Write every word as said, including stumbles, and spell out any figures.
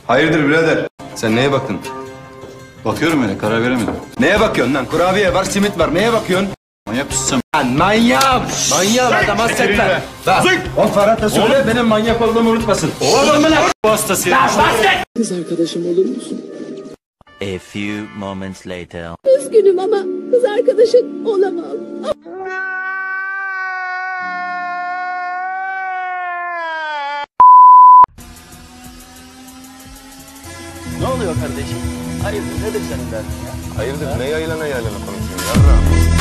Hayırdır birader? Sen neye baktın? Bakıyorum öyle, karar veremedim. Neye bakıyorsun lan? Kurabiye var, simit var. Neye bakıyorsun? Manyak mısın Lan manyağım! Manyağım adam hasretler. Bak, o Ferhat'a söyle benim manyak olduğumu unutmasın. Oğlum mu lan? Bu hastası. Kız arkadaşım olur musun? A few moments later. Üzgünüm ama kız arkadaşın olamam. Ne oluyor kardeşim? Hayırdır nedir senin derdin ya? Hayırdır ne yayılana yayılana konuşuyorsun yarram?